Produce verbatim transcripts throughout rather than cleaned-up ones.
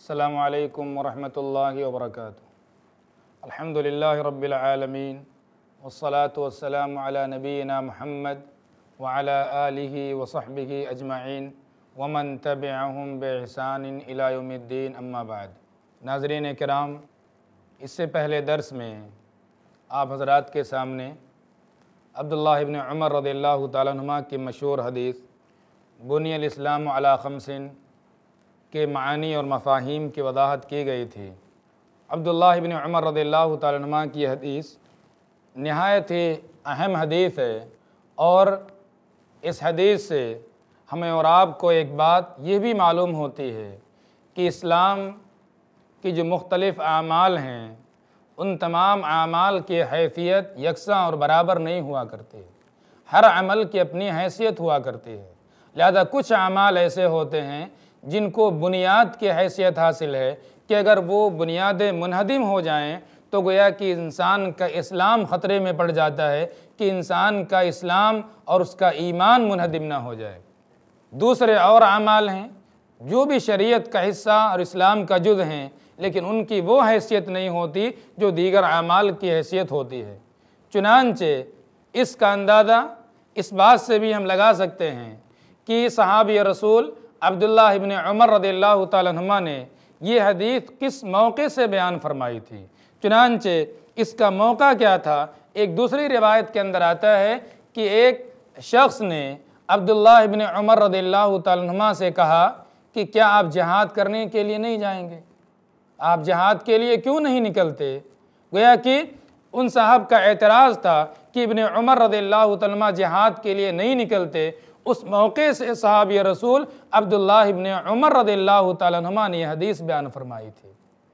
अस्सलामु अलैकुम वरहमतुल्लाहि वबरकातुहू। अल्हम्दुलिल्लाहि रब्बिल आलमीन वस्सलातु वस्सलामु अला नबीना मुहम्मद व अला आलिहि व सहबिहि अजमईन वमन तबिअहुम बिइहसानिन इला यौमिद्दीन, अम्मा बाद। नाज़रीन किराम, इससे पहले दर्स में आप हज़रात के सामने अब्दुल्लाह इब्न उमर रज़ियल्लाहु तआला अन्हुमा की मशहूर हदीस बुनियल इस्लाम अला खम्सिन के मानी और मफ़ाहीम की वदाहत की गई थी। अब्दुल्लाह इब्न उमर रज़ियल्लाहु तआला अन्हुमा की हदीस नहायत ही अहम हदीस है और इस हदीस से हमें और आपको एक बात ये भी मालूम होती है कि इस्लाम की जो मुख्तलिफ़ आमाल हैं उन तमाम आमाल की हैसियत यकसा और बराबर नहीं हुआ करती। हर अमल की अपनी हैसियत हुआ करती है। लिहाजा कुछ आमाल ऐसे होते हैं जिनको बुनियाद की हैसियत हासिल है कि अगर वो बुनियादें मुनहदिम हो जाएं तो गोया कि इंसान का इस्लाम ख़तरे में पड़ जाता है कि इंसान का इस्लाम और उसका ईमान मुनहदिम ना हो जाए। दूसरे और आमाल हैं जो भी शरीयत का हिस्सा और इस्लाम का जुज़ हैं, लेकिन उनकी वो हैसियत नहीं होती जो दीगर आमाल की हैसियत होती है। चुनांचे इसका अंदाज़ा इस बात से भी हम लगा सकते हैं कि सहाबी रसूल अब्दुल्लाह इब्न उमर रज़ियल्लाहु तआला अन्हुमा ने ये हदीस किस मौके से बयान फरमाई थी। चुनांचे इसका मौका क्या था, एक दूसरी रिवायत के अंदर आता है कि एक शख्स ने अब्दुल्लाह इब्न उमर रज़ियल्लाहु तआला अन्हुमा से कहा कि क्या आप जिहाद करने के लिए नहीं जाएंगे, आप जिहाद के लिए क्यों नहीं निकलते। गोया कि उन साहब का एतराज़ था कि इब्न उमर रज़ियल्लाहु तआला अन्हुमा जिहाद के लिए नहीं निकलते। उस मौके से सहाबी रसूल अब्दुल्लाह इब्न उमर रज़ियल्लाहु तआला अन्हुमा ने यह हदीस बयान फरमाई थी।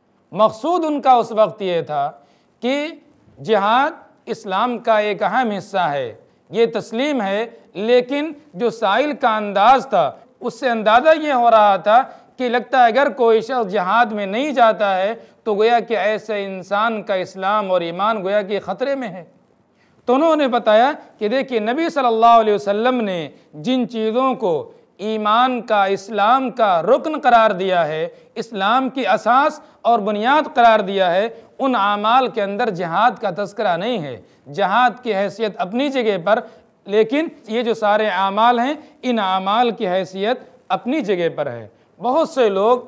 मकसूद उनका उस वक्त ये था कि जिहाद इस्लाम का एक अहम हिस्सा है, ये तस्लीम है, लेकिन जो साइल का अंदाज़ था उससे अंदाज़ा ये हो रहा था कि लगता है अगर कोई शख्स जिहाद में नहीं जाता है तो गोया कि ऐसे इंसान का इस्लाम और ईमान गोया कि ख़तरे में है। तो उन्होंने बताया कि देखिए नबी सल्लल्लाहु अलैहि वसल्लम ने जिन चीज़ों को ईमान का, इस्लाम का रुकन करार दिया है, इस्लाम की असास और बुनियाद करार दिया है, उन आमाल के अंदर जिहाद का तज़किरा नहीं है। जिहाद की हैसियत अपनी जगह पर, लेकिन ये जो सारे आमाल हैं इन आमाल की हैसियत अपनी जगह पर है। बहुत से लोग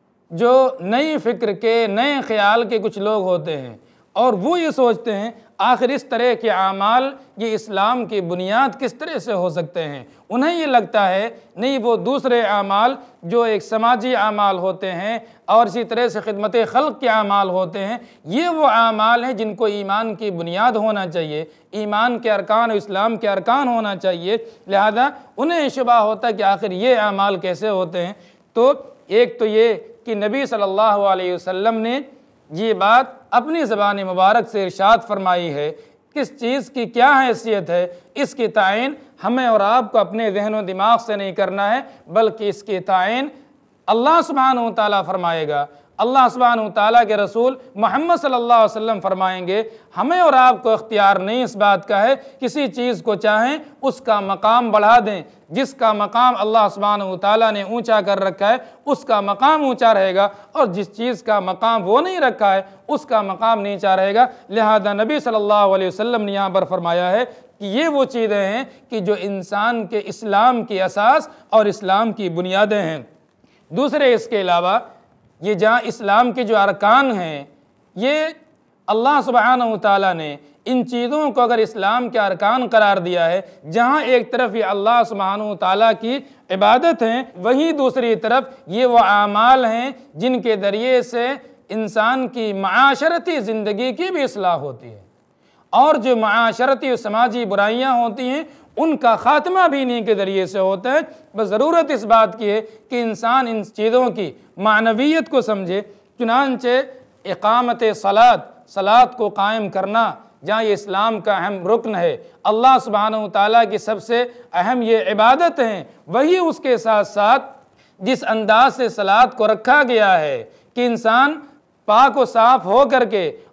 जो नई फ़िक्र के, नए ख़याल के कुछ लोग होते हैं और वो ये सोचते हैं आखिर इस तरह के आमाल ये इस्लाम की बुनियाद किस तरह से हो सकते हैं। उन्हें ये लगता है नहीं, वो दूसरे आमाल जो एक समाजी आमाल होते हैं और इसी तरह से खिदमत खल्क़ के आमाल होते हैं, ये वो आमाल हैं जिनको ईमान की बुनियाद होना चाहिए, ईमान के अरकान और इस्लाम के अरकान होना चाहिए। लिहाजा उन्हें शुबा होता है कि आखिर ये आमाल कैसे होते हैं। तो एक तो ये कि नबी सल्लल्लाहु अलैहि वसल्लम ने ये बात अपनी ज़बान मुबारक से इरशाद फरमाई है, किस चीज़ की क्या हैसियत है, इसकी तायीन हमें और आपको अपने जहन व दिमाग से नहीं करना है, बल्कि इसकी तायीन अल्लाह सुब्हानहू व तआला फरमाएगा। अल्लाह सुब्हानहू व तआला के रसूल मोहम्मद सल्लल्लाहु अलैहि वसल्लम फरमाएंगे। हमें और आपको इख्तियार नहीं इस बात का है किसी चीज़ को चाहें उसका मकाम बढ़ा दें। जिसका मकाम अल्लाह सुब्हानहू व तआला ने ऊंचा कर रखा है उसका मकाम ऊंचा रहेगा, और जिस चीज़ का मकाम वो नहीं रखा है उसका मकाम नीचा रहेगा। लिहाजा नबी सल्लल्लाहु अलैहि वसल्लम ने यहाँ पर फरमाया है कि ये वो चीज़ें हैं कि जो इंसान के इस्लाम की असास और इस्लाम की बुनियादें हैं। दूसरे इसके अलावा ये जहाँ इस्लाम के जो अरकान हैं, ये अल्लाह सुब्हानहू व तआला ने इन चीज़ों को अगर इस्लाम के अरकान करार दिया है, जहाँ एक तरफ ये अल्लाह सुब्हानहू व तआला की इबादत हैं, वहीं दूसरी तरफ ये वो आमाल हैं जिनके ज़रिए से इंसान की माशरती ज़िंदगी की भी इस्लाह होती है, और जो माशरती और समाजी बुराइयाँ होती हैं उनका ख़ात्मा भी इन्हीं के ज़रिए से होता है। बस ज़रूरत इस बात की है कि इंसान इन चीज़ों की मानवियत को समझे। चुनांचे इक़ामत सलात, सलात को कायम करना, जहाँ ये इस्लाम का अहम रुकन है, अल्लाह सुब्हानहू व तआला की सबसे अहम ये इबादत हैं, वही उसके साथ साथ जिस अंदाज से सलात को रखा गया है कि इंसान पाक व साफ़ हो करके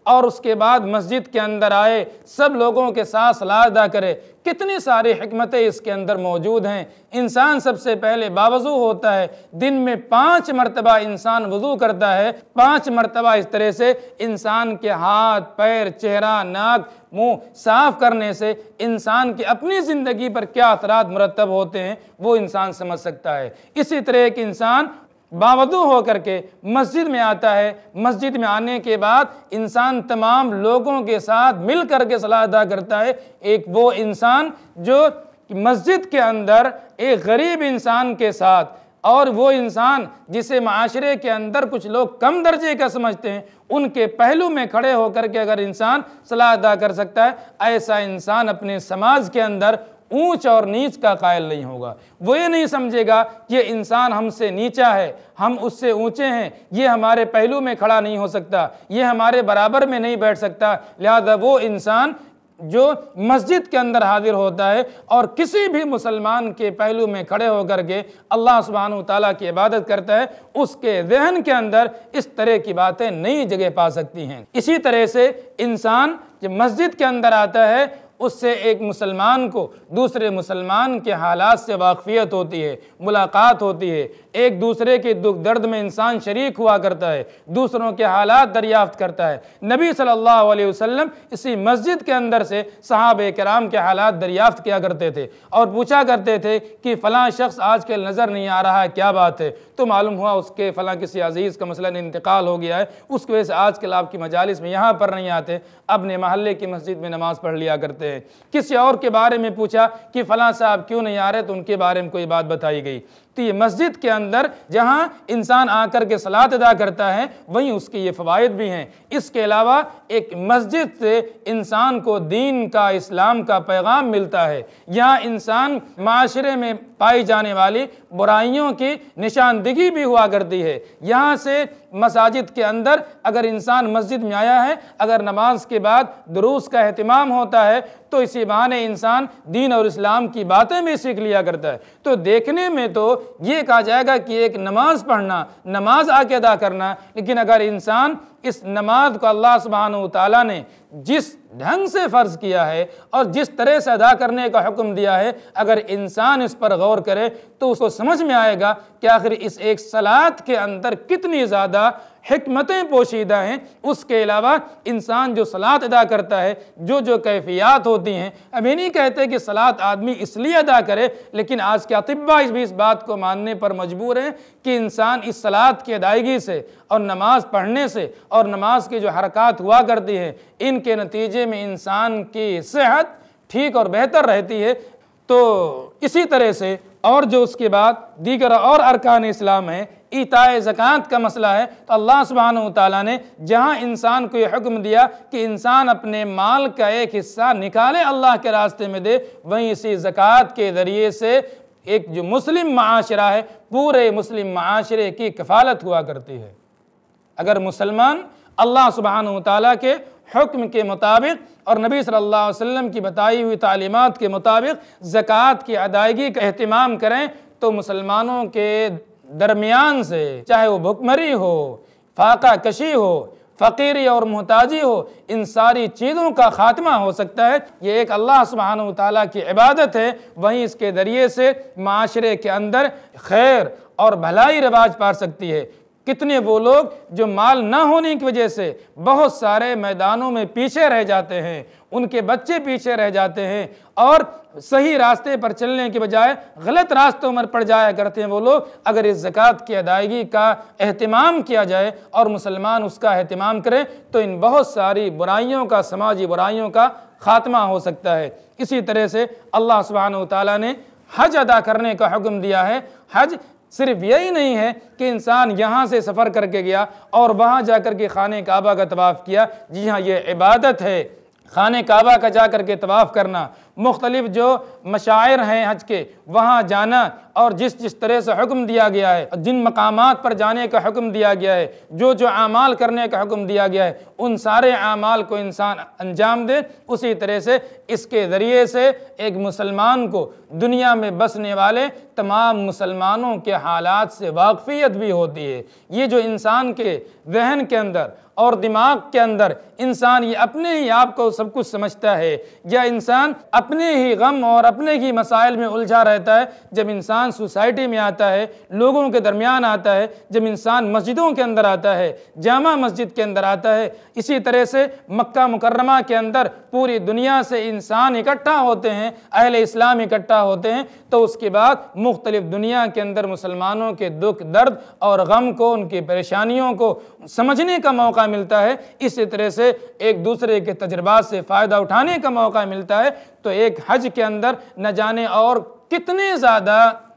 और उसके बाद मस्जिद के अंदर आए, सब लोगों के साथ सलात अदा करे। कितनी सारी हिकमतें इसके अंदर मौजूद हैं। इंसान सबसे पहले बावज़ू होता है, दिन में पाँच मरतबा इंसान वज़ू करता है। पाँच मरतबा इस तरह से इंसान के हाथ, पैर, चेहरा, नाक, मुंह साफ करने से इंसान की अपनी ज़िंदगी पर क्या असरात मुरतब होते हैं वो इंसान समझ सकता है। इसी तरह एक इंसान बावजू होकर के मस्जिद में आता है, मस्जिद में आने के बाद इंसान तमाम लोगों के साथ मिल कर के सलात अदा करता है। एक वो इंसान जो मस्जिद के अंदर एक गरीब इंसान के साथ, और वो इंसान जिसे माशरे के अंदर कुछ लोग कम दर्जे का समझते हैं, उनके पहलू में खड़े होकर के अगर इंसान सलात अदा कर सकता है, ऐसा इंसान अपने समाज के अंदर ऊंच और नीच का कायल नहीं होगा। वो ये नहीं समझेगा कि ये इंसान हमसे नीचा है, हम उससे ऊंचे हैं, ये हमारे पहलू में खड़ा नहीं हो सकता, ये हमारे बराबर में नहीं बैठ सकता। लिहाजा वो इंसान जो मस्जिद के अंदर हाजिर होता है और किसी भी मुसलमान के पहलू में खड़े होकर के अल्लाह सुब्हानहू व तआला की इबादत करता है, उसके ज़हन के अंदर इस तरह की बातें नई जगह पा सकती हैं। इसी तरह से इंसान जब मस्जिद के अंदर आता है, उससे एक मुसलमान को दूसरे मुसलमान के हालात से वाक़फ़ियत होती है, मुलाकात होती है, एक दूसरे के दुख दर्द में इंसान शरीक हुआ करता है, दूसरों के हालात दरियाफ्त करता है। नबी सल्लल्लाहु अलैहि वसल्लम इसी मस्जिद के अंदर से सहाबे किराम के हालात दरियाफ्त किया करते थे और पूछा करते थे कि फ़लाँ शख्स आजकल नज़र नहीं आ रहा है, क्या बात है? तो मालूम हुआ उसके फ़लाँ किसी अजीज़ का मसलन इंतकाल हो गया है, उसकी वजह से आजकल आपकी मजालिस में यहाँ पर नहीं आते, अपने महल्ले की मस्जिद में नमाज़ पढ़ लिया करते हैं। किसी और के बारे में पूछा कि फ़लाँ साहब क्यों नहीं आ रहे, तो उनके बारे में कोई बात बताई गई। तो ये मस्जिद के अंदर जहाँ इंसान आकर के सलात अदा करता है, वहीं उसके ये फ़वाइद भी हैं। इसके अलावा एक मस्जिद से इंसान को दीन का, इस्लाम का पैगाम मिलता है। यहाँ इंसान माशरे में पाई जाने वाली बुराइयों की निशानदेही भी हुआ करती है। यहाँ से मसाजिद के अंदर अगर इंसान मस्जिद में आया है, अगर नमाज के बाद दुरूस का एहतिमाम होता है, तो इसी बहाने इंसान दीन और इस्लाम की बातें भी सीख लिया करता है। तो देखने में तो ये कहा जाएगा कि एक नमाज पढ़ना, नमाज आके अदा करना, लेकिन अगर इंसान इस नमाज को अल्लाह सुब्हानहू व तआला ने जिस ढंग से फ़र्ज़ किया है और जिस तरह से अदा करने का हुक्म दिया है, अगर इंसान इस पर गौर करे तो उसको समझ में आएगा कि आखिर इस एक सलात के अंदर कितनी ज़्यादा हिकमतें पोशीदा हैं। उसके अलावा इंसान जो सलात अदा करता है, जो जो कैफियत होती हैं, अब ये नहीं कहते कि सलात आदमी इसलिए अदा करे, लेकिन आज के अतिब्बा इस भी इस बात को मानने पर मजबूर हैं कि इंसान इस सलात की अदायगी से और नमाज पढ़ने से और नमाज की जो हरकत हुआ करती है, इनके नतीजे में इंसान की सेहत ठीक और बेहतर रहती है। तो इसी तरह से और जो उसके बाद दीगर और अरकान इस्लाम है, ईताए ज़कात का मसला है, तो अल्लाह सुब्हानहू व तआला ने जहाँ इंसान को यह हुक्म दिया कि इंसान अपने माल का एक हिस्सा निकाले अल्लाह के रास्ते में दे, वहीं इसी ज़कात के ज़रिए से एक जो मुस्लिम माशरा है, पूरे मुस्लिम माशरे की कफ़ालत हुआ करती है। अगर मुसलमान अल्लाह सुब्हानहू व तआला के हुक्म के मुताबिक और नबी सल्लल्लाहु अलैहि वसल्लम की बताई हुई तालीमात के मुताबिक ज़कात की अदायगी का एहतिमाम करें, तो मुसलमानों के दरमियान से, चाहे वो भुखमरी हो, फाका कशी हो, फ़कीरी और मुहताजी हो, इन सारी चीज़ों का ख़ात्मा हो सकता है। ये एक अल्लाह सुब्हानहू व तआला की इबादत है, वहीं इसके ज़रिए से माशरे के अंदर खैर और भलाई रिवाज पा सकती है। कितने वो लोग जो माल ना होने की वजह से बहुत सारे मैदानों में पीछे रह जाते हैं, उनके बच्चे पीछे रह जाते हैं और सही रास्ते पर चलने के बजाय गलत रास्तों में पड़ जाया करते हैं वो लोग। अगर इस ज़कात की अदायगी का एहतिमाम किया जाए और मुसलमान उसका एहतिमाम करें, तो इन बहुत सारी बुराइयों का, समाजी बुराइयों का ख़ात्मा हो सकता है। इसी तरह से अल्लाह सुब्हानहू व तआला ने हज अदा करने का हुक्म दिया है। हज सिर्फ यही नहीं है कि इंसान यहाँ से सफ़र करके गया और वहाँ जाकर के खाने काबा का तवाफ़ किया। जी हाँ, ये इबादत है, खाने काबा का जा कर के तवाफ़ करना, मुख्तलिफ जो मशायर हैं हज के, वहाँ जाना और जिस जिस तरह से हुक्म दिया गया है, जिन मकामात पर जाने का हुक्म दिया गया है, जो जो आमाल करने का हुक्म दिया गया है, उन सारे आमाल को इंसान अंजाम दे। उसी तरह से इसके ज़रिए से एक मुसलमान को दुनिया में बसने वाले तमाम मुसलमानों के हालात से वाक़फ़ियत भी होती है। ये जो इंसान के ज़हन के अंदर और दिमाग के अंदर इंसान ये अपने ही आप को सब कुछ समझता है, या इंसान अपने ही गम और अपने ही मसाइल में उलझा रहता है। जब इंसान सोसाइटी में आता है, लोगों के दरमियान आता है, जब इंसान मस्जिदों के अंदर आता है, जामा मस्जिद के अंदर आता है, इसी तरह से मक्का मुकर्रमा के अंदर पूरी दुनिया से इंसान इकट्ठा होते हैं, अहले इस्लाम इकट्ठा होते हैं, तो उसके बाद मुख्तलिफ दुनिया के अंदर मुसलमानों के दुख दर्द और गम को, उनकी परेशानियों को समझने का मौका मिलता है। इसी तरह से एक दूसरे के तजर्बात से फ़ायदा उठाने का मौका मिलता है। तो एक हज के अंदर न जाने और कितने ज़्यादा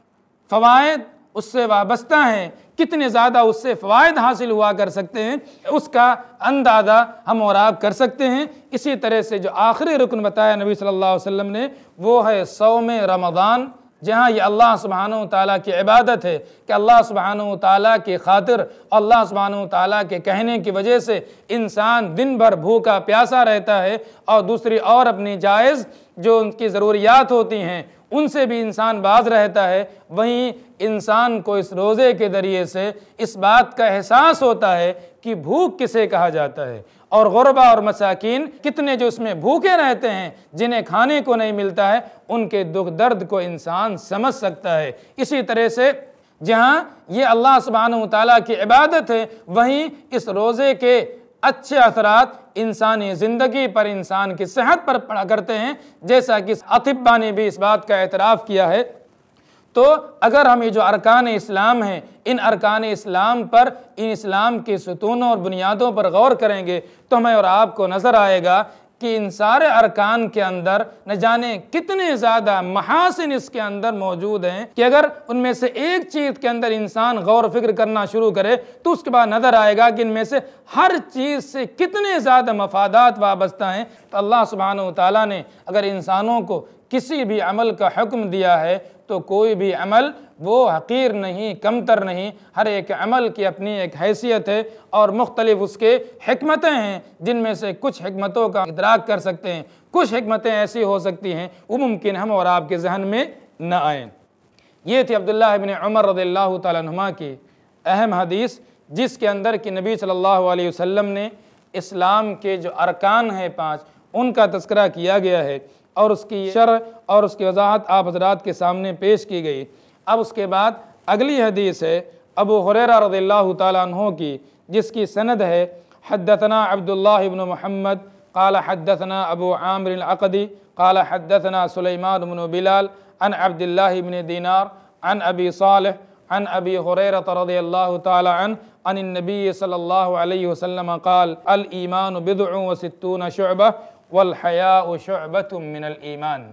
फ़वाइद उससे वाबस्ता हैं, कितने ज़्यादा उससे फ़वाइद हासिल हुआ कर सकते हैं, उसका अंदाज़ा हम और आप कर सकते हैं। इसी तरह से जो आखिरी रुकन बताया नबी सल्लल्लाहु अलैहि वसल्लम ने, वो है सौम रमज़ान, जहाँ ये अल्लाह सुब्हानहु व तआला की इबादत है कि अल्लाह सुब्हानहु व तआला की खातिर, अल्लाह सुब्हानहु व तआला के कहने की वजह से इंसान दिन भर भूखा प्यासा रहता है, और दूसरी और अपनी जायज़ जो उनकी ज़रूरियात होती हैं उनसे भी इंसान बाज रहता है। वहीं इंसान को इस रोज़े के ज़रिए से इस बात का एहसास होता है कि भूख किसे कहा जाता है, और गुरबा और मसाकीन कितने जो इसमें भूखे रहते हैं, जिन्हें खाने को नहीं मिलता है, उनके दुख दर्द को इंसान समझ सकता है। इसी तरह से जहाँ ये अल्लाह सुब्हानहु व तआला की इबादत है, वहीं इस रोज़े के अच्छे असरात इंसानी ज़िंदगी पर, इंसान की सेहत पर पड़ा करते हैं, जैसा कि अतिब्बा ने भी इस बात का एतराफ़ किया है। तो अगर हम ये जो अरकान इस्लाम हैं, इन अरकान इस्लाम पर, इन इस्लाम के सुतूनों और बुनियादों पर गौर करेंगे, तो हमें और आपको नज़र आएगा कि इन सारे अरकान के अंदर न जाने कितने ज़्यादा महासिन इसके अंदर मौजूद हैं कि अगर उनमें से एक चीज़ के अंदर इंसान गौर फिक्र करना शुरू करे, तो उसके बाद नज़र आएगा कि इनमें से हर चीज़ से कितने ज़्यादा मफादात वाबस्ता हैं। तो अल्लाह सुब्हानहु व तआला ने अगर इंसानों को किसी भी अमल का हुक्म दिया है, तो कोई भी अमल वो हकीर नहीं, कमतर नहीं, हर एक अमल की अपनी एक हैसियत है और मुख्तलिफ उसके हिकमतें हैं, जिनमें से कुछ हिकमतों का इदराक कर सकते हैं, कुछ हिकमतें ऐसी हो सकती हैं वो मुमकिन हम और आपके जहन में न आएँ। ये थी अब्दुल्लाह इब्न उमर रज़ियल्लाहु तआला अन्हुमा की अहम हदीस, जिसके अंदर कि नबी सल्लल्लाहु अलैहि वसल्लम ने इस्लाम के जो अरकान हैं पाँच, उनका तज़किरा किया गया है और उसकी शरह और उसकी वजाहत आप हज़रात के सामने पेश की गई। अब उसके बाद अगली हदीस है अबू हुरैरा रज़ियल्लाहु तआला अन्हु की, जिसकी सनद है हद्दतना अब्दुल्लाह इब्न मुहम्मद क़ाल हद्दतना अबू आमिर अल-अक़दी क़ाल हद्दतना सुलैमान इब्न बिलाल अन अब्दुल्लाह इब्न दीनार अन अबी सालिह अन अबी हुरैरा रज़ियल्लाहु तआला अन अन नबी सल्लल्लाहु अलैहि वसल्लम क़ाल अल ईमान बिदअ व सित्तून शुअबह वल हयाउ शुअबतुम मिनल ईमान।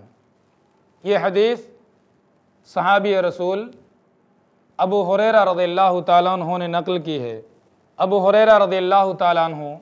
ये हदीस सहाबी रसूल अबू हुरैरा रज़ियल्लाहु तआला अन्हु ने नकल की है। अबू हुरैरा रज़ियल्लाहु तआला अन्हु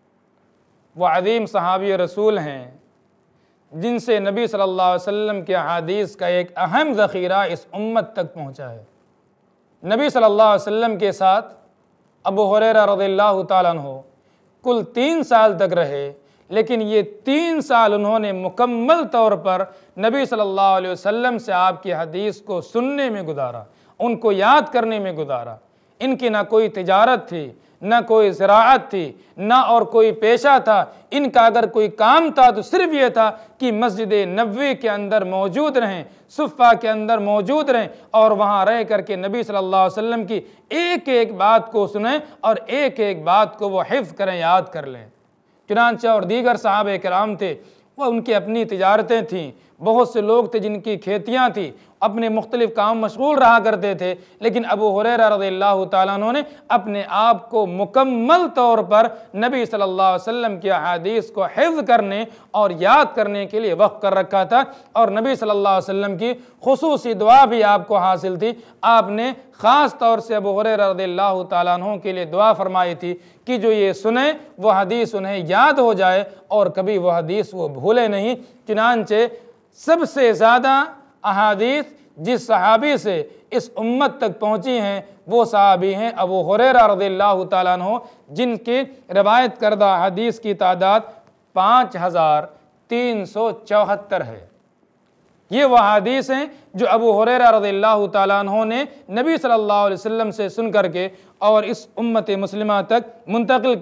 वो अज़ीम सहाबी रसूल हैं, जिनसे नबी सल्लल्लाहु अलैहि वसल्लम के अहादीस का एक अहम ज़ख़ीरा इस उम्मत तक पहुँचा है। नबी सल्लल्लाहु अलैहि वसल्लम के साथ अबू हुरैरा रज़ियल्लाहु तआला अन्हु कुल तीन साल तक रहे, लेकिन ये तीन साल उन्होंने मुकम्मल तौर पर नबी सल्लल्लाहु अलैहि वसल्लम से आपकी हदीस को सुनने में गुजारा, उनको याद करने में गुजारा। इनकी ना कोई तिजारत थी, न कोई ज़राअत थी, न और कोई पेशा था। इनका अगर कोई काम था तो सिर्फ ये था कि मस्जिद नबवी के अंदर मौजूद रहें, सुफ़ा के अंदर मौजूद रहें और वहाँ रह करके नबी सल्लल्लाहु अलैहि वसल्लम की एक एक बात को सुनें और एक एक बात को वो हिफ्ज़ करें, याद कर लें। चुनांचे और दीगर सहाबे किराम थे, वह उनकी अपनी तिजारतें थीं, बहुत से लोग थे जिनकी खेतियाँ थी, अपने मुख्तलिफ काम मशगूल रहा करते थे, लेकिन अबू हुरैरा रज़ियल्लाहु तआला अन्हु ने अपने आप को मुकम्मल तौर पर नबी सल्लल्लाहु अलैहि वसल्लम की अहादीस को हिफ्ज़ करने और याद करने के लिए वक़्फ़ कर रखा था। और नबी सल्लल्लाहु अलैहि वसल्लम की खुसूसी दुआ भी आपको हासिल थी। आपने ख़ास तौर से अबू हुरैरा रज़ियल्लाहु तआला अन्हु के लिए दुआ फरमाई थी कि जो ये सुने वो हदीस उन्हें याद हो जाए और कभी वो हदीस वो भूले नहीं। चुनांचे सबसे ज़्यादा अहादीस जिस सहाबी से इस उम्मत तक पहुँची हैं वो सहाबी हैं अबू हुरैरा रज़ियल्लाहु तआला अन्हु, जिनकी रवायत करदा हदीस की तादाद पाँच हज़ार तीन सौ चौहत्तर है। ये वह हदीस हैं जो अबू हुरैरा रज़ियल्लाहु तआला अन्हु ने नबी सल्लल्लाहु अलैहि वसल्लम से सुन करके और इस उम्मत मुस्लिमा तक मुंतकिल की हैं।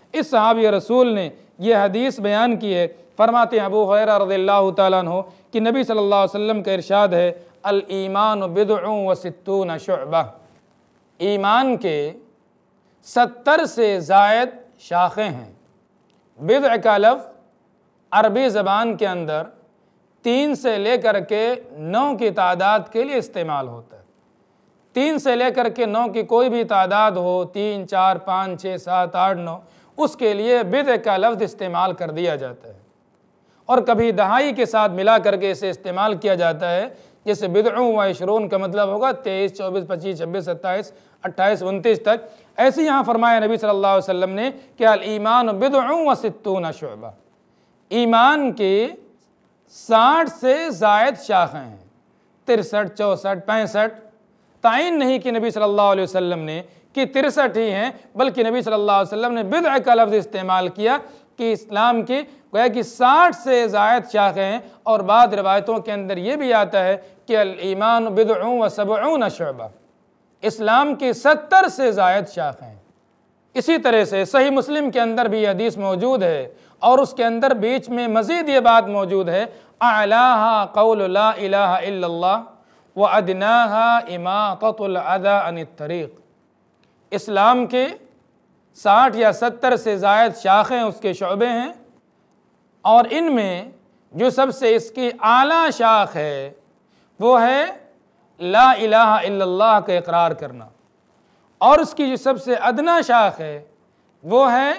इस सहाबी रसूल ने यह हदीस बयान की है। फरमाते हैं अबू हुरैरा रज़ियल्लाहु तआला अन्हु कि नबी सल्लल्लाहु अलैहि वसल्लम का इरशाद है, अल ईमान बिदउन व सित्तून शुअबा, ईमान के सत्तर से ज़ायद शाखें हैं। बिदअ का लफ्ज़ अरबी ज़बान के अंदर तीन से लेकर के नौ की तादाद के लिए इस्तेमाल होता है। तीन से लेकर के नौ की कोई भी तादाद हो, तीन, चार, पाँच, छः, सात, आठ, नौ, उसके लिए बिदअ का लफ्ज़ इस्तेमाल कर दिया जाता है। और कभी दहाई के साथ मिला करके इसे इस्तेमाल किया जाता है, जैसे बिदउन व इशरून का मतलब होगा तेईस, चौबीस, पच्चीस, छब्बीस, सत्ताईस, अट्ठाईस, उनतीस तक। ऐसे यहाँ फरमाया नबी सल्लल्लाहु अलैहि वसल्लम ने कि अल ईमान बिदउन व सित्तून शुअबा, ईमान की साठ से ज़ायद शाखें हैं, तिरसठ, चौंसठ, पैंसठ। तायीन नहीं कि नबी सल्लल्लाहु अलैहि वसल्लम ने कि तिरसठ ही हैं, बल्कि नबी सल्लल्लाहु अलैहि वसल्लम ने बिदअ का लफ्ज़ इस्तेमाल किया कि इस्लाम की गोया कि साठ से ज़ायद शाखें हैं। और बाद रिवायतों के अंदर ये भी आता है कि अल ईमान बिदउन व सबऊन शुअबा, इस्लाम की सत्तर से ज़ायद शाखें हैं। इसी तरह से सही मुस्लिम के अंदर भी हदीस मौजूद है और उसके अंदर बीच में मज़ीद ये बात मौजूद है, अलाहा क़ौलु ला इलाहा इल्लल्लाह व अदनाहा इमाततुल अज़ा अनित तरीक़। इस्लाम के साठ या सत्तर से ज़ायद शाखें, उसके शोबे हैं, और इनमें जो सबसे इसकी आला शाख है वो है ला इलाहा इल्लल्लाह का इकरार करना, और उसकी जो सबसे अदना शाख है वो है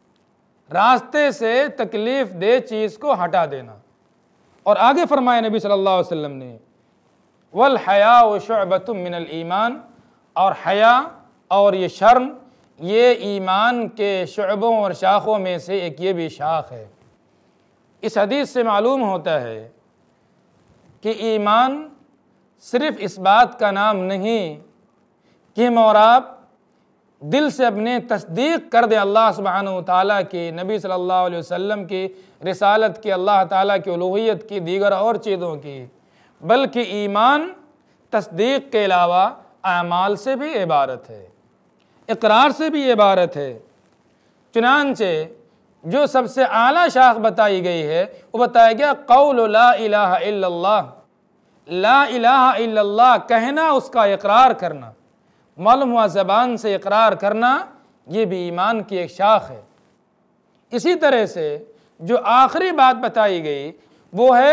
रास्ते से तकलीफ़ दे चीज़ को हटा देना। और आगे फरमाया नबी सल्लल्लाहु अलैहि वसल्लम ने, वल हया व शुअबतुम मिनल ईमान, और हया और ये शर्म ये ईमान के शुअबों और शाखों में से एक ये भी शाख है। इस हदीस से मालूम होता है कि ईमान सिर्फ़ इस बात का नाम नहीं कि हम और आप दिल से अपने तस्दीक कर दे अल्लाह सुब्हानहु व तआला की, नबी सल्लल्लाहु अलैहि वसल्लम की रिसालत की, अल्लाह ताला की उलूहियत की, दीगर और चीज़ों की, बल्कि ईमान तस्दीक के अलावा आमाल से भी इबारत है, इकरार से भी इबारत है। चुनांचे जो सबसे आला शाख बताई गई है वो बताया गया क़ौलु ला इलाहा इल्लल्लाह, ला इलाहा इल्लल्लाह कहना, उसका इकरार करना, मालूम हुआ ज़बान से इकरार करना, ये भी ईमान की एक शाख है। इसी तरह से जो आखिरी बात बताई गई वो है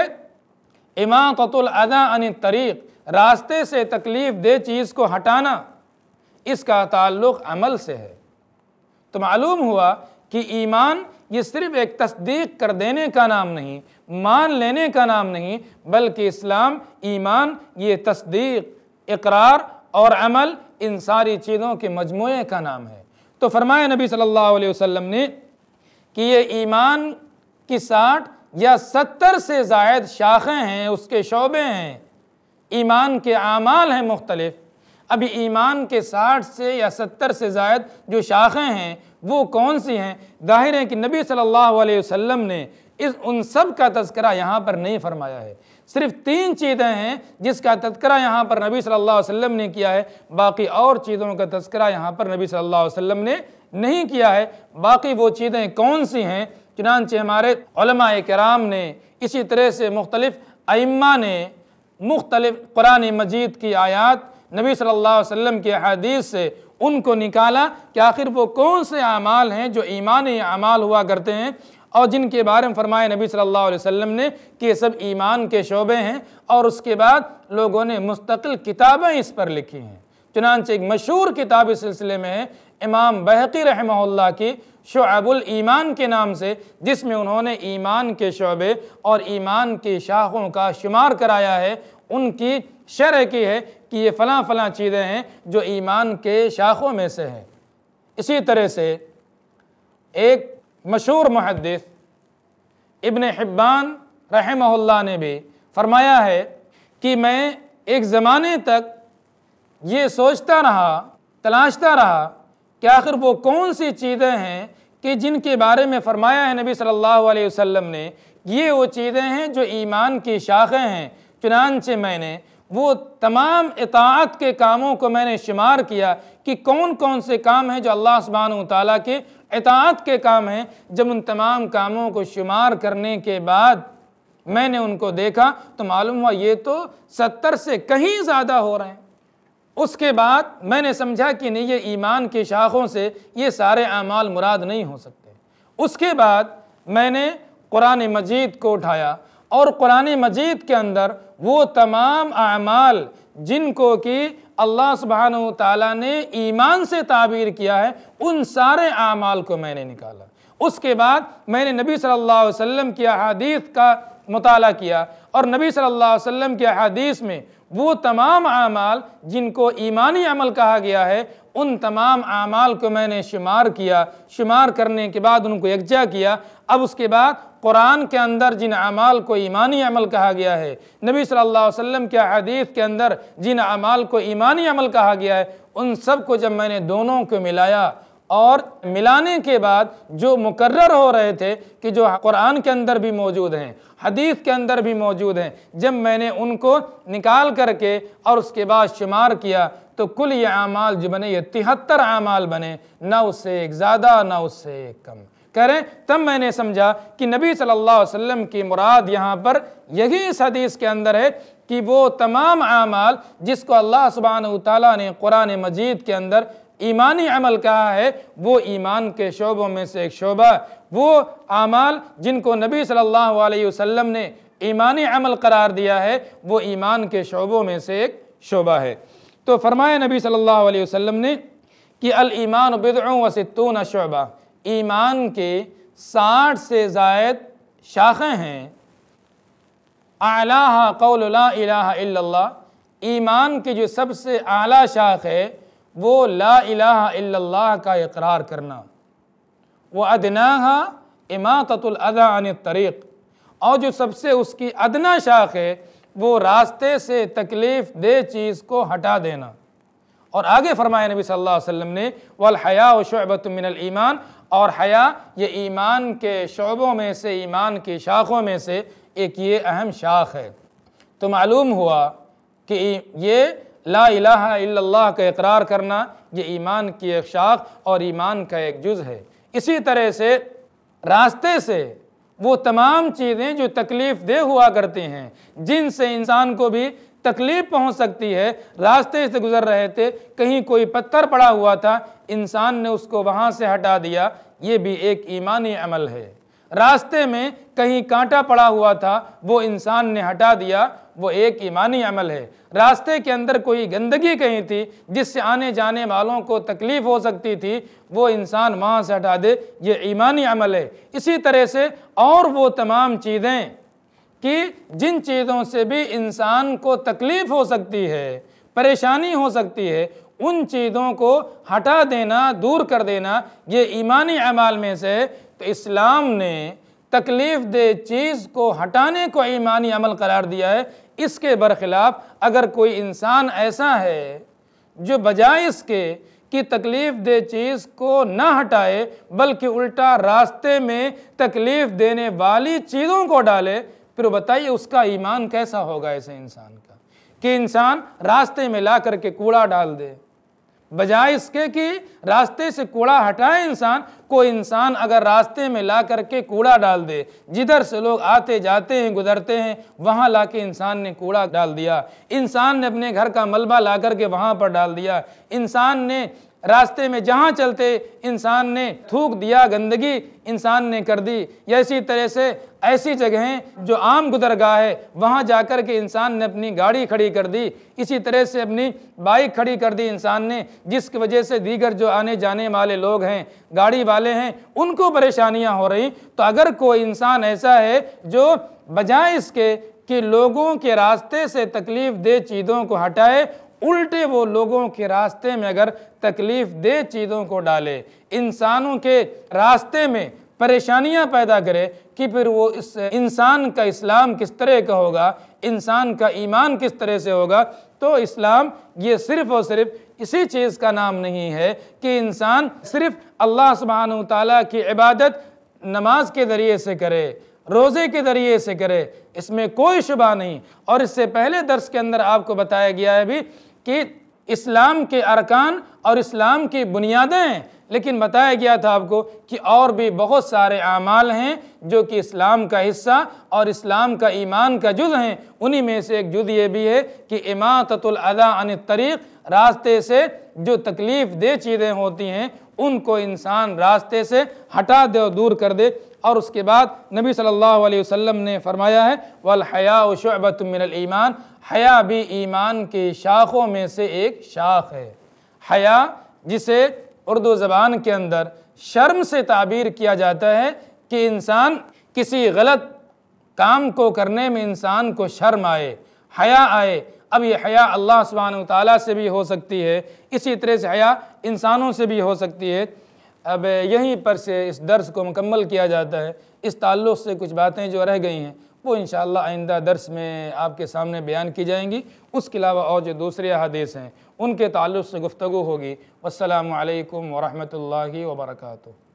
इमाततुल अज़ा अनित तरीक़, रास्ते से तकलीफ़ दे चीज़ को हटाना, इसका ताल्लुक़ अमल से है। तो मालूम हुआ कि ईमान ये सिर्फ़ एक तस्दीक कर देने का नाम नहीं, मान लेने का नाम नहीं, बल्कि इस्लाम, ईमान ये तस्दीक, इकरार और अमल, इन सारी चीज़ों के मजमूए का नाम है। तो फरमाया नबी सल्लल्लाहु अलैहि वसल्लम ने कि ये ईमान की साठ या सत्तर से ज़ायद शाखें हैं, उसके शोबे हैं, ईमान के आमाल हैं मुख्तलिफ। अभी ईमान के साठ से या सत्तर से ज़ायद जो शाखें हैं वो कौन सी हैं? ज़ाहिर है कि नबी सल्लल्लाहु अलैहि वसल्लम ने इस उन सब का तज़किरा यहाँ पर नहीं फरमाया है। सिर्फ तीन चीज़ें हैं जिसका तज़किरा यहाँ पर नबी सल्लल्लाहु अलैहि वसल्लम ने किया है, बाकी और चीज़ों का तज़किरा यहाँ पर नबी सल्लल्लाहु अलैहि वसल्लम ने नहीं किया है। बाकी वो चीज़ें कौन सी हैं? चुनांचे हमारे उलमाए किराम ने, इसी तरह से मुख्तलिफ़ अइम्मा ने मुख्तलिफ़ कुरान मजीद की आयात, नबी सल्लल्लाहु अलैहि वसल्लम की हदीस से उनको निकाला कि आखिर वो कौन से अमाल हैं जो ईमानी अमाल हुआ करते हैं और जिनके बारे में फरमाया नबी सल्लल्लाहु अलैहि वसल्लम ने कि ये सब ईमान के शोबे हैं। और उसके बाद लोगों ने मुस्तकिल किताबें इस पर लिखी हैं। चुनांचे एक मशहूर किताब इस सिलसिले में है इमाम बहकी रहमहुल्लाह की शुअबुल ईमान के नाम से, जिसमें उन्होंने ईमान के शोबे और ईमान की शाखों का शुमार कराया है, उनकी शरह की है कि ये फ़लाँ फ़लाँ चीज़ें हैं जो ईमान के शाखों में से हैं। इसी तरह से एक मशहूर मुहद्दिस इब्न हिब्बान रहमहुल्लाह ने भी फरमाया है कि मैं एक ज़माने तक ये सोचता रहा, तलाशता रहा कि आखिर वो कौन सी चीज़ें हैं कि जिनके बारे में फ़रमाया है नबी सल्लल्लाहु अलैहि वसल्लम ने, ये वो चीज़ें हैं जो ईमान की शाखें हैं। चुनांचे मैंने वो तमाम इताअत के कामों को मैंने शुमार किया कि कौन कौन से काम हैं जो अल्लाह सुब्हानहु व तआला के इताअत के काम हैं। जब उन तमाम कामों को शुमार करने के बाद मैंने उनको देखा तो मालूम हुआ ये तो सत्तर से कहीं ज़्यादा हो रहे हैं। उसके बाद मैंने समझा कि नहीं, ये ईमान की शाखों से ये सारे आमाल मुराद नहीं हो सकते। उसके बाद मैंने कुरान मजीद को उठाया और कुरान मजीद के अंदर वो तमाम आमाल जिनको कि अल्लाह सुब्हानहू ताला ने ईमान से ताबीर किया है, उन सारे आमाल को मैंने निकाला। उसके बाद मैंने नबी सल्लल्लाहु अलैहि वसल्लम की अहादीस का मुताला किया और नबी सल्लल्लाहु अलैहि वसल्लम की अहादीस में वो तमाम आमाल जिनको ईमानी अमल कहा गया है, उन तमाम आमाल को मैंने शुमार किया। शुमार करने के बाद उनको यकजा किया। अब उसके बाद कुरान के अंदर जिन अमाल को ईमानी अमल कहा गया है, नबी सल्लल्लाहु अलैहि वसल्लम के हदीस के अंदर जिन अमाल को ईमानी अमल कहा गया है, उन सब को जब मैंने दोनों को मिलाया और मिलाने के बाद जो मुकर्रर हो रहे थे कि जो कुरान के अंदर भी मौजूद हैं, हदीस के अंदर भी मौजूद हैं, जब मैंने उनको निकाल करके और उसके बाद शुमार किया तो कुल ये आमाल जो बने ये तिहत्तर आमाल बने, ना उससे एक ज़्यादा ना उससे एक कम। कह रहे तब मैंने समझा कि नबी सल्लल्लाहु अलैहि वसल्लम की मुराद यहाँ पर यही इस हदीस के अंदर है कि वो तमाम आमाल जिसको अल्लाह सुब्हानहू तआला ने कुरान मजीद के अंदर ईमानी अमल कहा है, वो ईमान के शोबों में से एक शोबा, वो आमाल जिनको नबी सल्लल्लाहु अलैहि वसल्लम ने ईमानी अमल करार दिया है, वो ईमान के शोबों में से एक शोबा है। तो फरमाया नबी सल्लल्लाहु अलैहि वसल्लम ने कि अल ईमान बिदअुन व सित्तून शुअबा, ईमान के साठ से ज़ायद शाखें हैं। आलाहा कौल ला इलाहा इल्लल्लाह, ईमान की जो सबसे आला शाख है वो ला इलाहा इल्लल्लाह का इकरार करना। वो अदनाहा इमाततुल अज़ा अनित तरीक़, और जो सबसे उसकी अदना शाख है वो रास्ते से तकलीफ़ दे चीज़ को हटा देना। और आगे फरमाया नबी सल्लल्लाहु अलैहि वसल्लम ने वल हया शुअबतुम मिनल ईमान, और हया ये ईमान के शोबों में से, ईमान की शाखों में से एक ये अहम शाख है। तो मालूम हुआ कि ये ला इलाहा इल्लल्लाह का इकरार करना ये ईमान की एक शाख और ईमान का एक जुज़ है। इसी तरह से रास्ते से वो तमाम चीज़ें जो तकलीफ़ दे हुआ करती हैं, जिनसे इंसान को भी तकलीफ़ पहुंच सकती है, रास्ते से गुज़र रहे थे, कहीं कोई पत्थर पड़ा हुआ था, इंसान ने उसको वहाँ से हटा दिया, ये भी एक ईमानी अमल है। रास्ते में कहीं कांटा पड़ा हुआ था, वो इंसान ने हटा दिया, वो एक ईमानी अमल है। रास्ते के अंदर कोई गंदगी कहीं थी जिससे आने जाने वालों को तकलीफ़ हो सकती थी, वो इंसान वहाँ से हटा दे, ये ईमानी अमल है। इसी तरह से और वो तमाम चीज़ें कि जिन चीज़ों से भी इंसान को तकलीफ़ हो सकती है, परेशानी हो सकती है, उन चीज़ों को हटा देना, दूर कर देना, ये ईमानी अमाल में से। तो इस्लाम ने तकलीफ़ दे चीज़ को हटाने को ईमानी अमल करार दिया है। इसके बरखिलाफ़ अगर कोई इंसान ऐसा है जो बजाय इसके कि तकलीफ़ दे चीज़ को ना हटाए बल्कि उल्टा रास्ते में तकलीफ़ देने वाली चीज़ों को डाले, फिर बताइए उसका ईमान कैसा होगा ऐसे इंसान का कि इंसान रास्ते में ला करके कूड़ा डाल दे। बजाय इसके कि रास्ते से कूड़ा हटाए इंसान, कोई इंसान अगर रास्ते में ला करके कूड़ा डाल दे, जिधर से लोग आते जाते हैं गुजरते हैं वहाँ ला के इंसान ने कूड़ा डाल दिया, इंसान ने अपने घर का मलबा ला करके वहाँ पर डाल दिया, इंसान ने रास्ते में जहाँ चलते इंसान ने थूक दिया, गंदगी इंसान ने कर दी, या इसी तरह से ऐसी जगहें जो आम गुजरगाह है वहाँ जाकर के इंसान ने अपनी गाड़ी खड़ी कर दी, इसी तरह से अपनी बाइक खड़ी कर दी इंसान ने, जिसकी वजह से दीगर जो आने जाने वाले लोग हैं, गाड़ी वाले हैं, उनको परेशानियाँ हो रही। तो अगर कोई इंसान ऐसा है जो बजाय इसके कि लोगों के रास्ते से तकलीफ़ दे चीज़ों को हटाए, उल्टे वो लोगों के रास्ते में अगर तकलीफ़ दे चीज़ों को डाले, इंसानों के रास्ते में परेशानियां पैदा करे, कि फिर वो इस इंसान का इस्लाम किस तरह का होगा, इंसान का ईमान किस तरह से होगा। तो इस्लाम ये सिर्फ़ और सिर्फ इसी चीज़ का नाम नहीं है कि इंसान सिर्फ़ अल्लाह सुब्हानहू तआला की इबादत नमाज के ज़रिए से करे, रोज़े के ज़रिए से करे, इसमें कोई शुबा नहीं। और इससे पहले दर्स के अंदर आपको बताया गया है भी कि इस्लाम के अरकान और इस्लाम की बुनियादें लेकिन बताया गया था आपको कि और भी बहुत सारे आमाल हैं जो कि इस्लाम का हिस्सा और इस्लाम का ईमान का जुज़ हैं। उन्हीं में से एक जुज़ ये भी है कि इमाततुल अज़ा अनित तरीक़, रास्ते से जो तकलीफ़ दे चीज़ें होती हैं उनको इंसान रास्ते से हटा दे और दूर कर दे। और उसके बाद नबी सल्लल्लाहु अलैहि वसल्लम ने फरमाया है वल हयाउ शुअबतुम मिनल ईमान, हया भी ईमान की शाखों में से एक शाख है। हया जिसे उर्दू ज़बान के अंदर शर्म से ताबीर किया जाता है कि इंसान किसी गलत काम को करने में इंसान को शर्म आए, हया आए। अब ये हया अल्लाह सुब्हानहू तआला से भी हो सकती है, इसी तरह से हया इंसानों से भी हो सकती है। अब यहीं पर से इस दर्स को मुकम्मल किया जाता है। इस ताल्लुक़ से कुछ बातें जो रह गई हैं वो इंशाअल्लाह आइंदा दर्स में आपके सामने बयान की जाएंगी। उसके अलावा और जो दूसरे हदीस हैं उनके ताल्लुक़ से गुफ्तगू होगी। वस्सलामु अलैकुम व रहमतुल्लाहि व बरकातुहू।